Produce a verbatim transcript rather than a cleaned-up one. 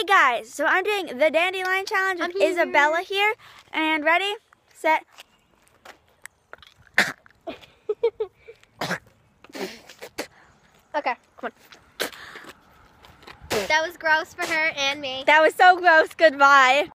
Hey guys, so I'm doing the Dandelion challenge with here. Isabella here. And ready, set. Okay, come on. That was gross for her and me. That was so gross. Goodbye.